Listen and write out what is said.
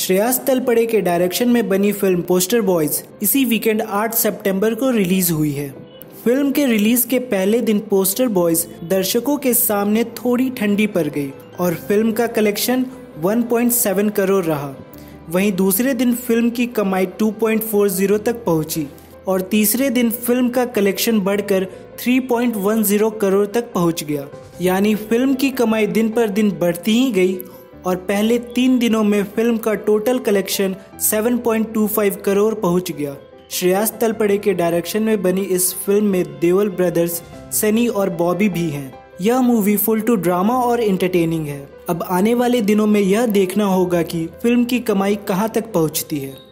श्रेयस तलपड़े के डायरेक्शन में बनी फिल्म पोस्टर बॉयज इसी वीकेंड 8 सितंबर को रिलीज हुई है। फिल्म के रिलीज के पहले दिन पोस्टर बॉयज दर्शकों के सामने थोड़ी ठंडी पड़ गई और फिल्म का कलेक्शन 1.7 करोड़ रहा। वहीं दूसरे दिन फिल्म की कमाई 2.40 तक पहुंची और तीसरे दिन फिल्म का कलेक्शन बढ़कर 3.10 करोड़ तक पहुंच गया। यानी फिल्म की कमाई दिन पर दिन बढ़ती ही गई और पहले 3 दिनों में फिल्म का टोटल कलेक्शन 7.25 करोड़ पहुंच गया। श्रेयस तलपड़े के डायरेक्शन में बनी इस फिल्म में देओल ब्रदर्स, सनी और बॉबी भी हैं। यह मूवी फुल टू ड्रामा और एंटरटेनिंग है। अब आने वाले दिनों में यह देखना होगा कि फिल्म की कमाई कहां तक पहुंचती है।